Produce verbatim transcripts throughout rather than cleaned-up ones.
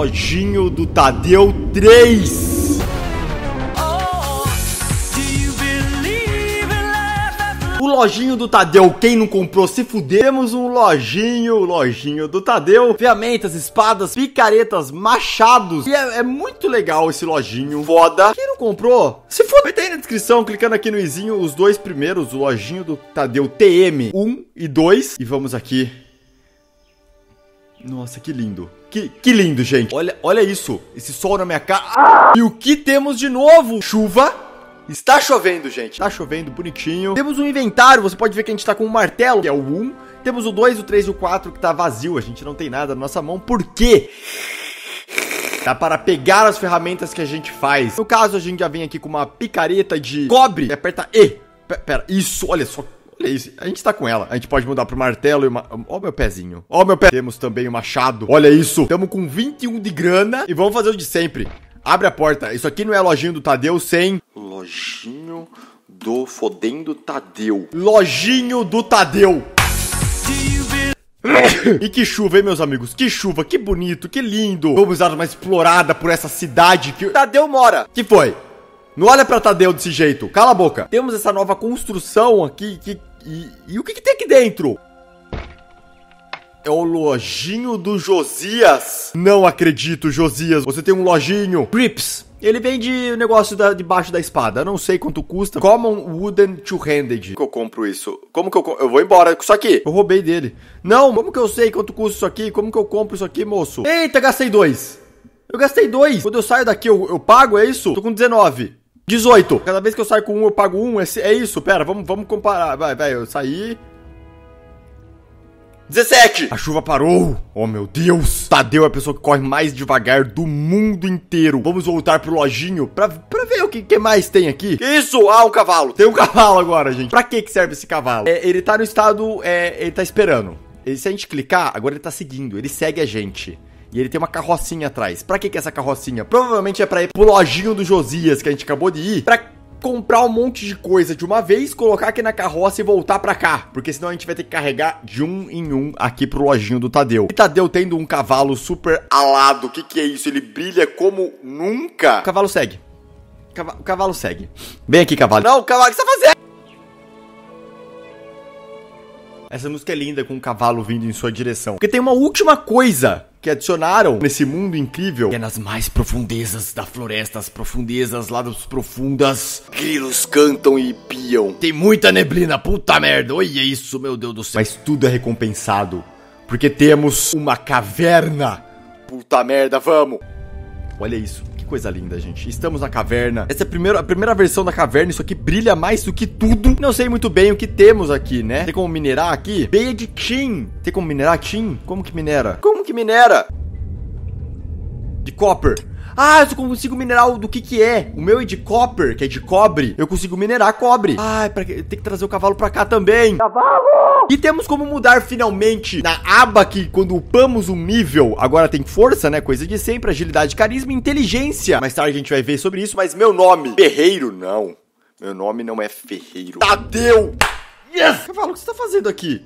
Lojinho do Tadeu três. O lojinho do Tadeu, quem não comprou se fuder. Temos um lojinho, lojinho do Tadeu. Ferramentas, espadas, picaretas, machados. E é, é muito legal esse lojinho. Foda. Quem não comprou, se for, vai ter aí na descrição, clicando aqui no izinho, os dois primeiros, o lojinho do Tadeu T M um e dois. E vamos aqui. Nossa, que lindo. Que, que lindo, gente. Olha, olha isso. Esse sol na minha cara. Ah! E o que temos de novo? Chuva. Está chovendo, gente. Está chovendo, bonitinho. Temos um inventário, você pode ver que a gente tá com um martelo, que é o um. Temos o dois, o três e o quatro, que tá vazio. A gente não tem nada na nossa mão. Por quê? Dá para pegar as ferramentas que a gente faz. No caso, a gente já vem aqui com uma picareta de cobre. E aperta E. P pera, isso, olha só. Olha isso. A gente tá com ela. A gente pode mudar pro martelo e uma... Ó meu pezinho. Ó meu pé. Temos também o machado. Olha isso. Tamo com vinte e um de grana. E vamos fazer o de sempre. Abre a porta. Isso aqui não é lojinho do Tadeu sem... Lojinho do fodendo Tadeu. Lojinho do Tadeu. E que chuva, hein, meus amigos? Que chuva, que bonito, que lindo. Vamos dar uma explorada por essa cidade que o Tadeu mora. Que foi? Não olha pra Tadeu desse jeito. Cala a boca. Temos essa nova construção aqui. Que, e, e o que, que tem aqui dentro? É o lojinho do Josias. Não acredito, Josias. Você tem um lojinho. Grips. Ele vende o negócio da, debaixo da espada. Não sei quanto custa. Common Wooden Two-Handed. Como que eu compro isso? Como que eu... Eu vou embora com isso aqui. Eu roubei dele. Não, como que eu sei quanto custa isso aqui? Como que eu compro isso aqui, moço? Eita, gastei dois. Eu gastei dois. Quando eu saio daqui, eu, eu pago, é isso? Tô com dezenove. dezoito. Cada vez que eu saio com um, eu pago um. É, é isso? Pera, vamos, vamos comparar. Vai, vai, eu saí... dezessete! A chuva parou! Oh, meu Deus! Tadeu é a pessoa que corre mais devagar do mundo inteiro. Vamos voltar pro lojinho pra, pra ver o que, que mais tem aqui. Que isso? Ah, um cavalo. Tem um cavalo agora, gente. Pra que que serve esse cavalo? É, ele tá no estado... É, ele tá esperando. E se a gente clicar, agora ele tá seguindo. Ele segue a gente. E ele tem uma carrocinha atrás. Pra que que é essa carrocinha? Provavelmente é pra ir pro lojinho do Josias, que a gente acabou de ir. Pra... comprar um monte de coisa de uma vez, colocar aqui na carroça e voltar pra cá. Porque senão a gente vai ter que carregar de um em um aqui pro lojinho do Tadeu. E Tadeu tendo um cavalo super alado. O que que é isso? Ele brilha como nunca. O cavalo segue. Cava- o cavalo segue. Vem aqui, cavalo. Não, cavalo, o que você tá fazendo? Essa música é linda com o cavalo vindo em sua direção. Porque tem uma última coisa que adicionaram nesse mundo incrível, que é nas mais profundezas da floresta, as profundezas lá das profundas. Grilos cantam e piam. Tem muita neblina, puta merda. Olha isso, meu Deus do céu. Mas tudo é recompensado, porque temos uma caverna. Puta merda, vamos. Olha isso, que coisa linda, gente. Estamos na caverna. Essa é a primeira, a primeira versão da caverna. Isso aqui brilha mais do que tudo. Não sei muito bem o que temos aqui, né? Tem como minerar aqui? Veia de tin. Tem como minerar tin? Como que minera? Como que minera? De copper. Ah, eu só consigo minerar o do que que é. O meu é de copper, que é de cobre. Eu consigo minerar cobre. Ah, pra... tem que trazer o cavalo pra cá também. Cavalo! E temos como mudar finalmente na aba que quando upamos um nível, agora tem força, né? Coisa de sempre, agilidade, carisma e inteligência. Mais tarde a gente vai ver sobre isso, mas meu nome, Ferreiro, não. Meu nome não é Ferreiro. Tadeu! Yes! Cavalo, o que você tá fazendo aqui?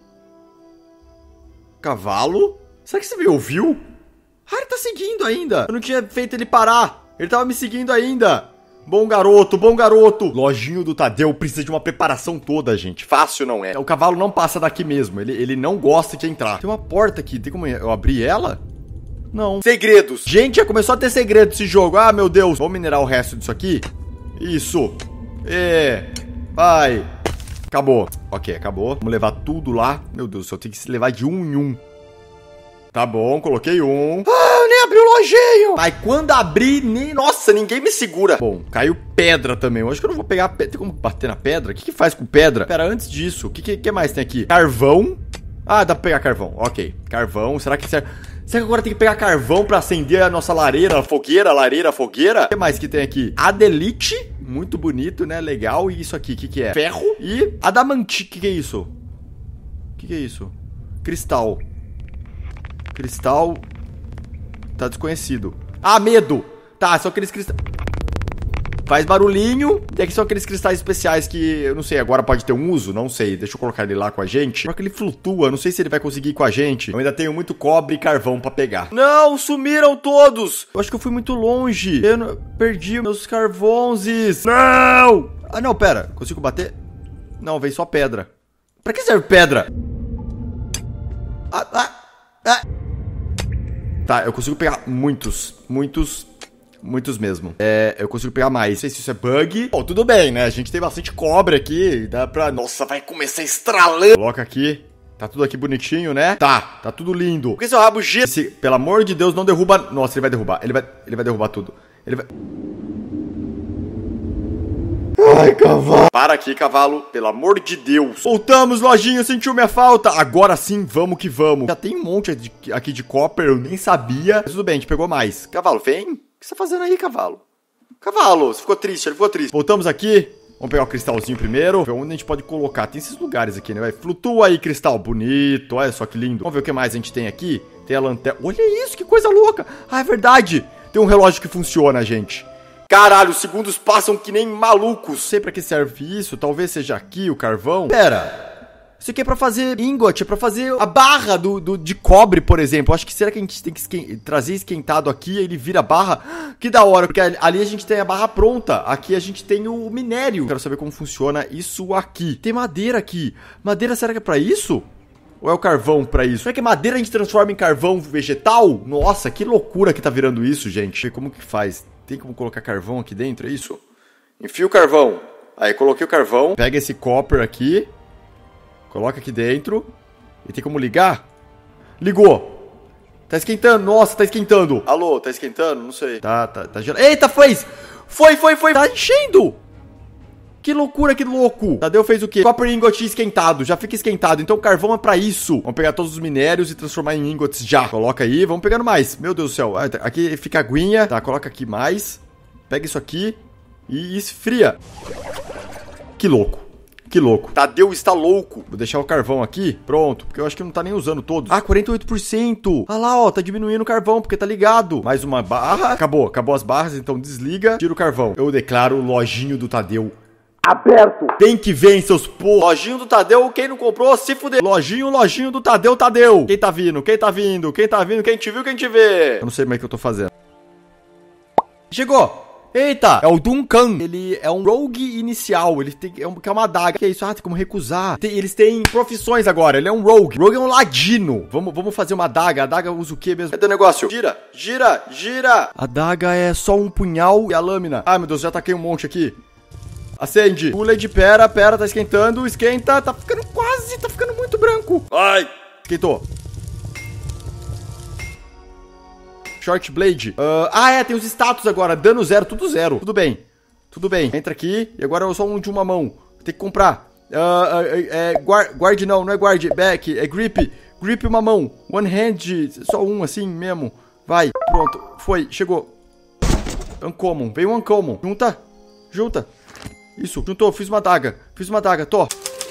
Cavalo? Será que você me ouviu? Ah, ele tá seguindo ainda. Eu não tinha feito ele parar. Ele tava me seguindo ainda. Bom garoto, bom garoto. Lojinho do Tadeu precisa de uma preparação toda, gente. Fácil não é. O cavalo não passa daqui mesmo. Ele, ele não gosta de entrar. Tem uma porta aqui. Tem como eu abrir ela? Não. Segredos. Gente, já começou a ter segredo esse jogo. Ah, meu Deus. Vamos minerar o resto disso aqui? Isso. É. Vai. Acabou. Ok, acabou. Vamos levar tudo lá. Meu Deus, eu tenho que se levar de um em um. Tá bom, coloquei um. Ah, eu nem abri o lojinho. Aí quando abrir, nem... Nossa, ninguém me segura. Bom, caiu pedra também. Eu acho que eu não vou pegar... Tem como bater na pedra? O que que faz com pedra? Pera, antes disso, o que, que, que mais tem aqui? Carvão. Ah, dá pra pegar carvão. Ok, carvão. Será que serve... Será que agora tem que pegar carvão pra acender a nossa lareira, a fogueira, a lareira, a fogueira? O que mais que tem aqui? Adelite. Muito bonito, né? Legal. E isso aqui, o que que é? Ferro. E adamanti. O que que é isso? O que que é isso? Cristal. Cristal. Tá desconhecido. Ah, medo. Tá, só aqueles cristais. Faz barulhinho. E aqui são aqueles cristais especiais que, eu não sei, agora pode ter um uso, não sei. Deixa eu colocar ele lá com a gente. Só que ele flutua, não sei se ele vai conseguir ir com a gente. Eu ainda tenho muito cobre e carvão pra pegar. Não, sumiram todos. Eu acho que eu fui muito longe. Eu não... perdi meus carvões. Não! Ah, não, pera. Consigo bater? Não, vem só pedra. Pra que serve pedra? Ah, ah, ah. Tá, eu consigo pegar muitos, muitos, muitos mesmo. É, eu consigo pegar mais. Não sei se isso é bug. Bom, tudo bem, né? A gente tem bastante cobre aqui. Dá pra... Nossa, vai começar estralando. Coloca aqui. Tá tudo aqui bonitinho, né? Tá, tá tudo lindo. Por que seu rabo gira? Se, pelo amor de Deus, não derruba... Nossa, ele vai derrubar. Ele vai, ele vai derrubar tudo. Ele vai... Ai, cavalo. Para aqui, cavalo. Pelo amor de Deus. Voltamos, lojinha. Sentiu minha falta. Agora sim, vamos que vamos. Já tem um monte de, aqui de copper. Eu nem sabia. Mas tudo bem, a gente pegou mais. Cavalo, vem. O que você tá fazendo aí, cavalo? Cavalo, você ficou triste. Ele ficou triste. Voltamos aqui. Vamos pegar o cristalzinho primeiro. Ver onde a gente pode colocar. Tem esses lugares aqui, né? Vai. Flutua aí, cristal. Bonito. Olha só que lindo. Vamos ver o que mais a gente tem aqui. Tem a lanterna. Olha isso, que coisa louca. Ah, é verdade. Tem um relógio que funciona, gente. Caralho, os segundos passam que nem malucos. Sei pra que serve isso. Talvez seja aqui o carvão. Pera. Isso aqui é pra fazer ingot. É pra fazer a barra do, do, de cobre, por exemplo. Acho que será que a gente tem que esquen trazer esquentado aqui e ele vira barra? Que da hora. Porque ali a gente tem a barra pronta. Aqui a gente tem o minério. Quero saber como funciona isso aqui. Tem madeira aqui. Madeira, será que é pra isso? Ou é o carvão pra isso? Será que madeira a gente transforma em carvão vegetal? Nossa, que loucura que tá virando isso, gente. Como que faz? Tem como colocar carvão aqui dentro, é isso? Enfia o carvão. Aí, coloquei o carvão. Pega esse copper aqui. Coloca aqui dentro. E tem como ligar? Ligou. Tá esquentando. Nossa, tá esquentando. Alô, tá esquentando? Não sei. Tá, tá, tá gelado. Eita, fez! Foi, foi, foi. Tá enchendo. Que loucura, que louco. Tadeu fez o quê? Copper ingot esquentado. Já fica esquentado. Então o carvão é pra isso. Vamos pegar todos os minérios e transformar em ingots já. Coloca aí. Vamos pegando mais. Meu Deus do céu. Aqui fica aguinha. Tá, coloca aqui mais. Pega isso aqui. E esfria. Que louco. Que louco. Tadeu está louco. Vou deixar o carvão aqui. Pronto. Porque eu acho que não tá nem usando todos. Ah, quarenta e oito por cento. Ah lá, ó. Tá diminuindo o carvão porque tá ligado. Mais uma barra. Acabou. Acabou as barras. Então desliga. Tira o carvão. Eu declaro o lojinho do Tadeu aberto. Tem que ver, seus pô. Lojinho do Tadeu, quem não comprou, se fuder. Lojinho, lojinho do Tadeu, Tadeu. Quem tá vindo? Quem tá vindo? Quem tá vindo? Quem te viu, quem te vê? Eu não sei mais o que eu tô fazendo. Chegou. Eita, é o Duncan. Ele é um rogue inicial. Ele tem é, um, é uma adaga. Que é isso? Ah, tem como recusar. Tem, eles têm profissões agora. Ele é um rogue. Rogue é um ladino. Vamos, vamos fazer uma adaga. A adaga usa o que mesmo? Cadê o negócio? Gira, gira, gira. A adaga é só um punhal e a lâmina. Ai, meu Deus, já taquei um monte aqui. Acende. Pula de pera, pera, tá esquentando. Esquenta, tá ficando quase, tá ficando muito branco. Ai. Esquentou. Short Blade. Uh, ah, é, tem os status agora. Dano zero, tudo zero. Tudo bem. Tudo bem. Entra aqui. E agora é só um de uma mão. Tem que comprar. Uh, uh, é, guard, guard não, não é guard. Back. É grip. Grip uma mão. One hand. Só um assim mesmo. Vai. Pronto. Foi. Chegou. Uncommon. Veio um uncommon. Junta. Junta. Isso, juntou, fiz uma adaga. Fiz uma adaga, tô.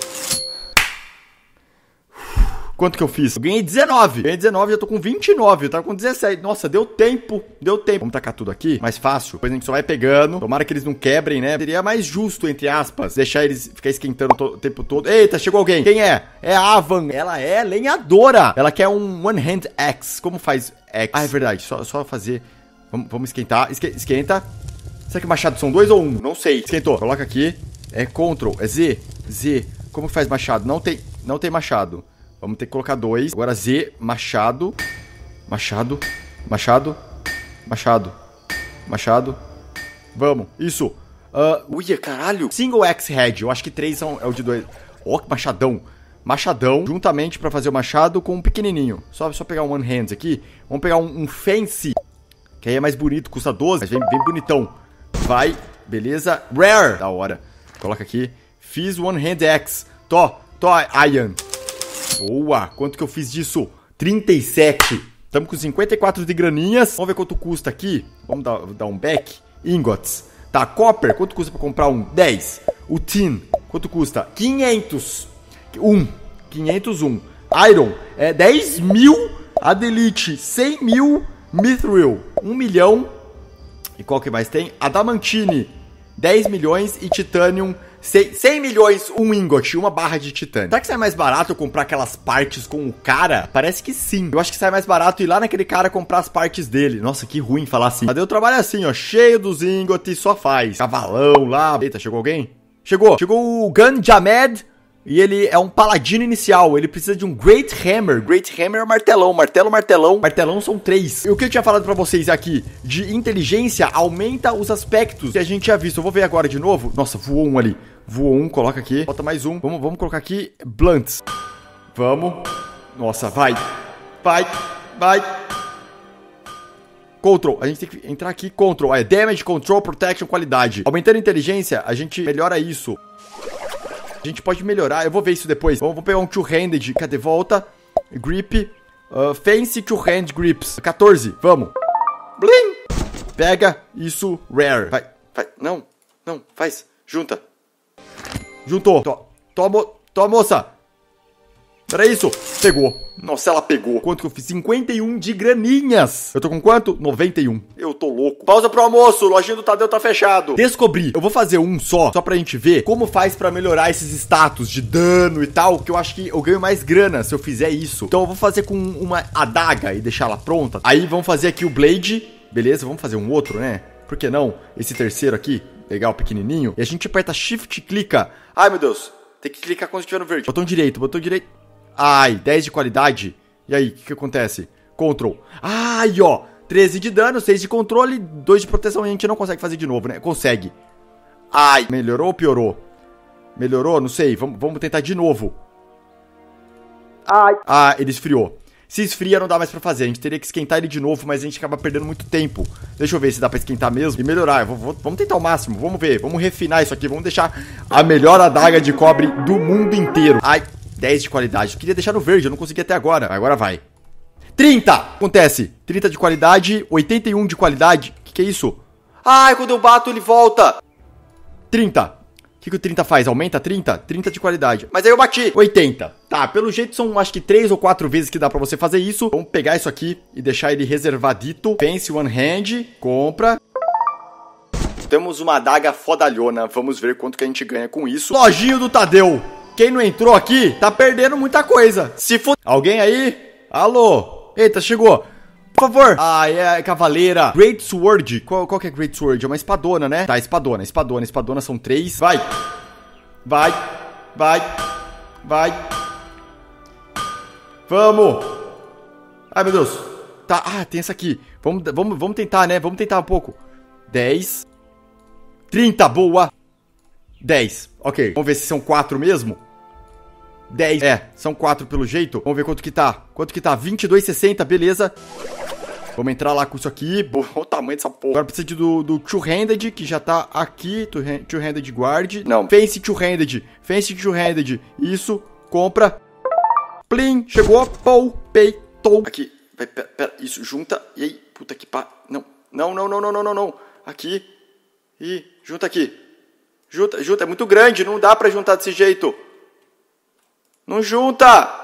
Quanto que eu fiz? Eu ganhei dezenove. Ganhei dezenove, já tô com vinte e nove. Eu tava com dezessete. Nossa, deu tempo. Deu tempo. Vamos tacar tudo aqui. Mais fácil. Depois a gente só vai pegando. Tomara que eles não quebrem, né? Seria mais justo, entre aspas, deixar eles ficar esquentando o tempo todo. Eita, chegou alguém. Quem é? É a Avan. Ela é lenhadora. Ela quer um One Hand Axe. Como faz Axe? Ah, é verdade. Só, só fazer. Vamos, vamos esquentar. Esque esquenta. Será que machado são dois ou um? Não sei. Esquentou. Coloca aqui. É Ctrl. É Z. Z. Como que faz machado? Não tem, não tem machado. Vamos ter que colocar dois. Agora Z. Machado. Machado. Machado. Machado. Machado. Vamos. Isso. Uh, uia, caralho. Single Axe Head. Eu acho que três são, é o de dois. Ó, que machadão. Machadão. Juntamente pra fazer o machado com um pequenininho. Só, só pegar um One Hands aqui. Vamos pegar um, um Fancy. Que aí é mais bonito. Custa doze. Mas vem bem bonitão. Vai, beleza. Rare, da hora. Coloca aqui. Fiz One Hand Axe. Tô, tô, Iron. Boa. Quanto que eu fiz disso? trinta e sete. Estamos com cinquenta e quatro de graninhas. Vamos ver quanto custa aqui. Vamos dar, dar um back. Ingots. Tá, copper. Quanto custa pra comprar um? dez. O tin. Quanto custa? quinhentos. um. quinhentos e um. Iron. É dez mil. Adelite. cem mil. Mithril. um milhão. E qual que mais tem? Adamantine. dez milhões e titanium cem milhões, um ingot, uma barra de titânio. Será que sai mais barato eu comprar aquelas partes com o cara? Parece que sim. Eu acho que sai mais barato ir lá naquele cara comprar as partes dele. Nossa, que ruim falar assim. Cadê o trabalho assim, ó? Cheio dos ingots, só faz. Cavalão lá. Eita, chegou alguém? Chegou. Chegou o Gunjamed. E ele é um paladino inicial, ele precisa de um Great Hammer. Great Hammer é martelão, martelo, martelão. Martelão são três. E o que eu tinha falado pra vocês aqui, de inteligência, aumenta os aspectos que a gente já visto. Eu vou ver agora de novo. Nossa, voou um ali. Voou um, coloca aqui. Falta mais um. Vamos, vamos colocar aqui Blunts. Vamos. Nossa, vai. Vai, vai. Control, a gente tem que entrar aqui, Control. É Damage, Control, Protection, Qualidade. Aumentando a inteligência, a gente melhora isso. A gente pode melhorar, eu vou ver isso depois. Vamos, vamos pegar um two-handed, cadê? Volta. Grip. Uh, fancy two-hand grips. quatorze, vamos. Blim! Pega isso, rare. Vai, vai. Não, não, faz. Junta. Juntou. Tó, toma, toma, moça. Era isso. Pegou. Nossa, ela pegou. Quanto que eu fiz? cinquenta e um de graninhas. Eu tô com quanto? noventa e um. Eu tô louco. Pausa pro almoço. Lojinha do Tadeu tá fechado. Descobri. Eu vou fazer um só, só pra gente ver como faz pra melhorar esses status de dano e tal, que eu acho que eu ganho mais grana se eu fizer isso. Então eu vou fazer com uma adaga e deixar ela pronta. Aí vamos fazer aqui o Blade. Beleza, vamos fazer um outro, né? Por que não? Esse terceiro aqui. Legal, pequenininho. E a gente aperta Shift e clica. Ai, meu Deus. Tem que clicar quando estiver no verde. Botão direito, botão direito. Ai, dez de qualidade. E aí, o que, que acontece? Control. Ai, ó. treze de dano, seis de controle, dois de proteção. E a gente não consegue fazer de novo, né? Consegue. Ai, melhorou ou piorou? Melhorou? Não sei. Vamos, vamos tentar de novo. Ai. Ah, ele esfriou. Se esfria, não dá mais pra fazer. A gente teria que esquentar ele de novo, mas a gente acaba perdendo muito tempo. Deixa eu ver se dá pra esquentar mesmo e melhorar. Vou, vou, vamos tentar o máximo. Vamos ver. Vamos refinar isso aqui. Vamos deixar a melhor adaga de cobre do mundo inteiro. Ai. dez de qualidade. Eu queria deixar no verde, eu não consegui até agora. Agora vai. trinta! Acontece. trinta de qualidade, oitenta e um de qualidade. O que, que é isso? Ai, quando eu bato, ele volta. trinta. O que, que o trinta faz? Aumenta trinta? trinta de qualidade. Mas aí eu bati. oitenta. Tá, pelo jeito são acho que três ou quatro vezes que dá pra você fazer isso. Vamos pegar isso aqui e deixar ele reservadito. Fancy One Hand. Compra. Temos uma adaga fodalhona. Vamos ver quanto que a gente ganha com isso. Lojinho do Tadeu. Quem não entrou aqui, tá perdendo muita coisa. Se for... Alguém aí? Alô? Eita, chegou. Por favor. Ah, é a cavaleira. Great Sword. Qual, qual que é Great Sword? É uma espadona, né? Tá, espadona, espadona. Espadona são três. Vai. Vai. Vai. Vai. Vamos. Ai, meu Deus. Tá, ah, tem essa aqui. Vamos, vamos, vamos tentar, né? Vamos tentar um pouco. dez. trinta, boa. dez, ok. Vamos ver se são quatro mesmo. dez, é, são quatro pelo jeito. Vamos ver quanto que tá. Quanto que tá? vinte e dois, sessenta, beleza. Vamos entrar lá com isso aqui. Olha o tamanho dessa porra. Agora precisa do, do two-handed, que já tá aqui. Two-handed guard. Não, fancy two-handed. Fancy two-handed. Isso, compra. Plim, chegou. Pou, peitou. Aqui, vai, pera, pera, isso, junta. E aí, puta que pá. Não, não, não, não, não, não, não, não. Aqui. E junta aqui. Junta, junta, é muito grande, não dá pra juntar desse jeito. Não junta.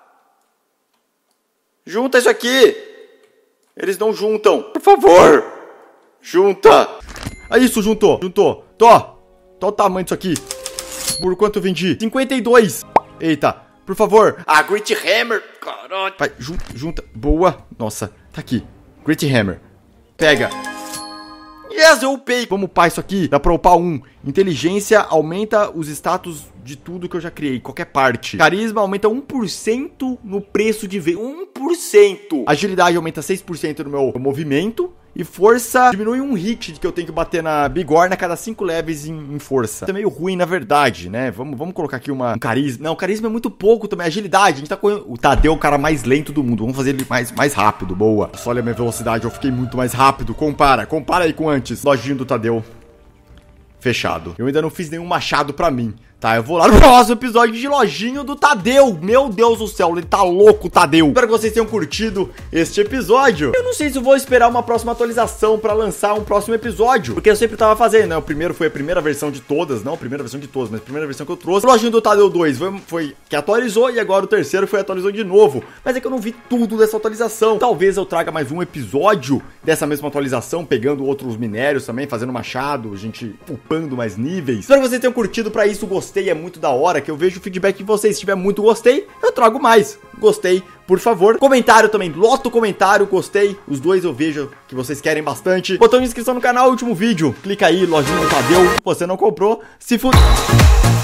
Junta isso aqui. Eles não juntam. Por favor. Junta. É isso, juntou. Juntou. Tó. Tó o tamanho disso aqui. Por quanto eu vendi? cinquenta e dois. Eita. Por favor. Ah, Great Hammer. Caralho. Vai, junta, junta. Boa. Nossa, tá aqui. Great Hammer. Pega. Yes, eu upei. Vamos upar isso aqui. Dá pra upar um. Inteligência aumenta os status de tudo que eu já criei. Qualquer parte. Carisma aumenta um por cento no preço de venda. um por cento. Agilidade aumenta seis por cento no meu movimento. E força diminui um hit que eu tenho que bater na bigorna a cada cinco levels em, em força. Isso é meio ruim, na verdade, né? Vamos, vamos colocar aqui uma, um carisma. Não, carisma é muito pouco também. Agilidade, a gente tá com... O Tadeu é o cara mais lento do mundo. Vamos fazer ele mais, mais rápido, boa. Só olha a minha velocidade, eu fiquei muito mais rápido. Compara, compara aí com antes. Lojinho do Tadeu. Fechado. Eu ainda não fiz nenhum machado pra mim. Tá, eu vou lá no próximo episódio de Lojinha do Tadeu. Meu Deus do céu, ele tá louco, Tadeu. Espero que vocês tenham curtido este episódio. Eu não sei se eu vou esperar uma próxima atualização pra lançar um próximo episódio, porque eu sempre tava fazendo, né? O primeiro foi a primeira versão de todas, não a primeira versão de todas, mas a primeira versão que eu trouxe. O Lojinha do Tadeu dois foi, foi que atualizou e agora o terceiro foi atualizou de novo. Mas é que eu não vi tudo dessa atualização. Talvez eu traga mais um episódio dessa mesma atualização, pegando outros minérios também, fazendo machado, a gente upando mais níveis. Espero que vocês tenham curtido. Pra isso, gostei, é muito da hora, que eu vejo o feedback de vocês. Se tiver muito gostei, eu trago mais. Gostei, por favor. Comentário também, lota o comentário, gostei. Os dois eu vejo que vocês querem bastante. Botão de inscrição no canal, último vídeo. Clica aí, Lojinha do Tadeu. Você não comprou, se fuder.